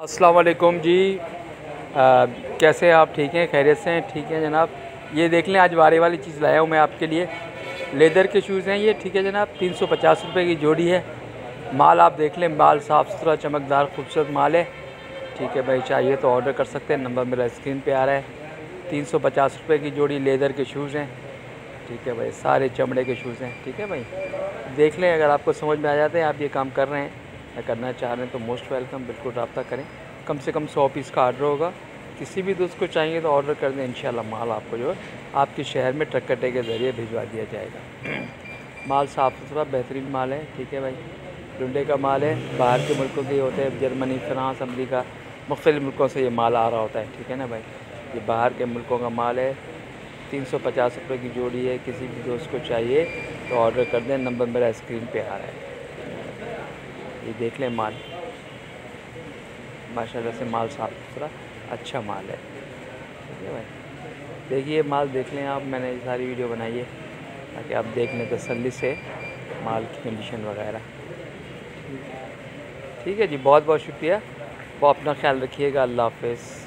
अस्सलाम वालेकुम जी। कैसे हैं आप? ठीक हैं, खैरियत से हैं? ठीक है जनाब। ये देख लें, आज वारे वाली चीज़ लाया हूँ मैं आपके लिए। लेदर के शूज़ हैं ये, ठीक है जनाब। 350 रुपये की जोड़ी है। माल आप देख लें, माल साफ़ सुथरा चमकदार खूबसूरत माल है, ठीक है भाई। चाहिए तो ऑर्डर कर सकते हैं, नंबर मेरा स्क्रीन पे आ रहा है। 350 रुपये की जोड़ी लेदर के शूज़ हैं, ठीक है भाई। सारे चमड़े के शूज़ हैं, ठीक है भाई। देख लें, अगर आपको समझ में आ जाते हैं, आप ये काम कर रहे हैं या करना चाह रहे हैं तो मोस्ट वेलकम, बिल्कुल रब्ता करें। कम से कम 100 पीस का ऑर्डर होगा। किसी भी दोस्त को चाहिए तो ऑर्डर कर दें, इंशाल्लाह माल आपको जो है आपके शहर में ट्रक कट्टे के ज़रिए भिजवा दिया जाएगा। माल साफ़ सुथरा बेहतरीन माल है, ठीक है भाई। डुंडे का माल है, बाहर के मुल्कों के होते हैं, जर्मनी, फ्रांस, अमेरिका, मुख्तलिफ़ मुल्कों से ये माल आ रहा होता है, ठीक है ना भाई। ये बाहर के मुल्कों का माल है। 350 रुपये की जोड़ी है। किसी भी दोस्त को चाहिए तो ऑर्डर कर दें, नंबर मेरा स्क्रीन पे आ रहा है। ये देख लें माल, माशाल्लाह से माल साफ़ सुथरा अच्छा माल है, ठीक है भाई। देखिए माल देख लें आप, मैंने ये सारी वीडियो बनाई है ताकि आप देख लें तसल्ली से माल की कंडीशन वगैरह, ठीक है जी। बहुत बहुत शुक्रिया। वो अपना ख्याल रखिएगा। अल्लाह हाफ़िज़।